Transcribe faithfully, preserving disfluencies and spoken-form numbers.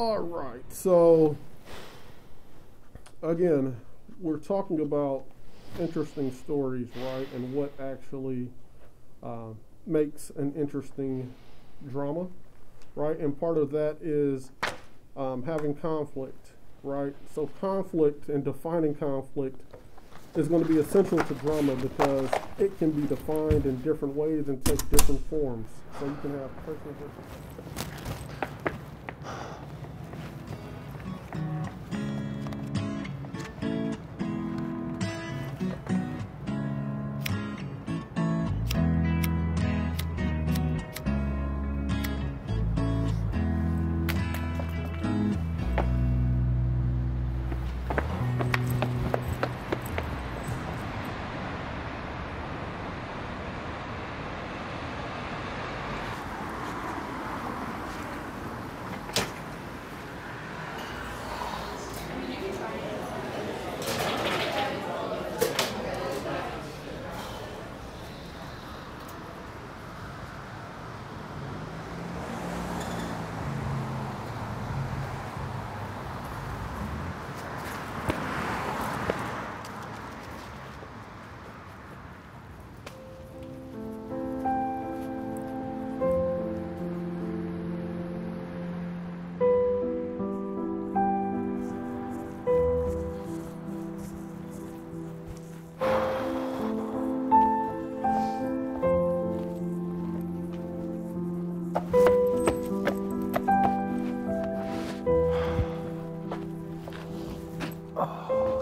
All right, so again, we're talking about interesting stories, right, and what actually uh, makes an interesting drama, right? And part of that is um, having conflict, right? So conflict and defining conflict is going to be essential to drama because it can be defined in different ways and take different forms. So you can have personal. Oh.